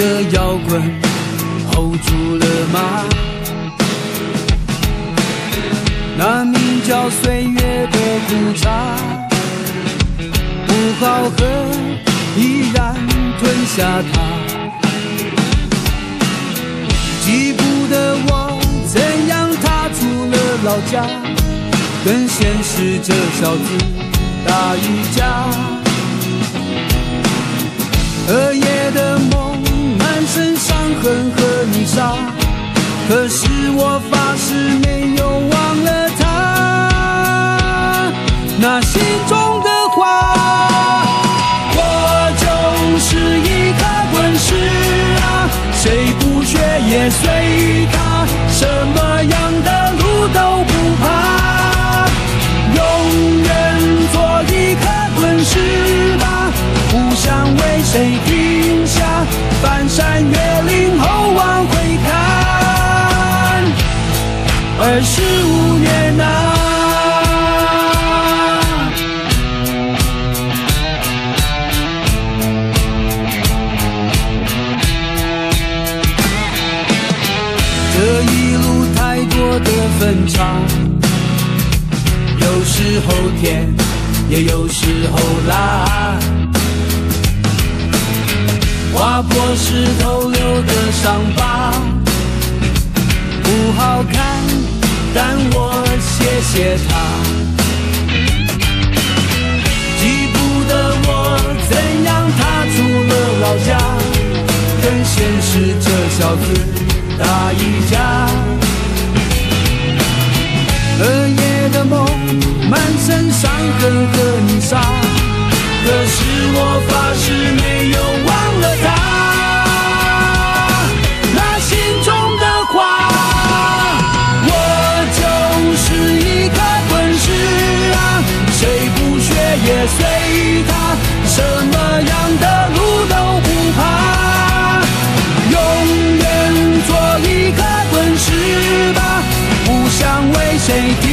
的摇滚 hold 住了吗？那名叫岁月的苦茶，不好喝，依然吞下它。记不得我怎样踏出了老家，跟现实这小子打一架。荷叶的梦，满身伤痕和泥沙，可是我发誓没有忘了他那心中的话。我就是一颗滚石啊，谁不学也随他，什么样的路都不怕，永远做一颗滚石吧，不想为谁停下，翻山越岭后往回看，25年啊。这一路太多的分岔，有时候甜，也有时候辣，划破石头留的伤疤不好看，但我谢谢他。记不得我怎样踏出了老家，跟现实这小子打一架。荷叶的梦，满身伤痕和泥沙，可是我发誓没有忘了他那心中的话。我就是一颗滚石啊，谁不学也随他，什么样的路都不怕，永远做一颗滚石吧，不想为谁